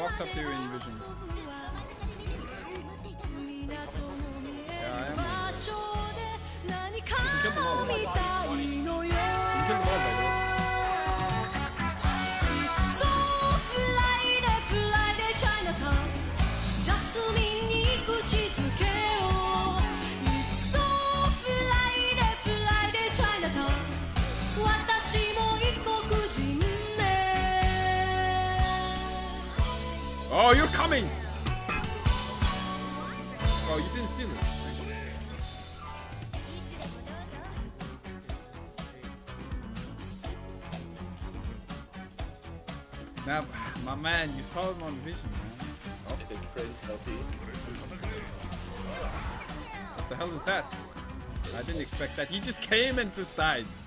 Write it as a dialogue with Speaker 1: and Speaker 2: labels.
Speaker 1: walked up to you in vision. Yeah, I am. You can kill them all. You can kill them all, by the way. Oh, you're coming! Oh, you didn't steal it. Now, my man, you saw him on vision, man. Oh. What the hell is that? I didn't expect that. He just came and just died.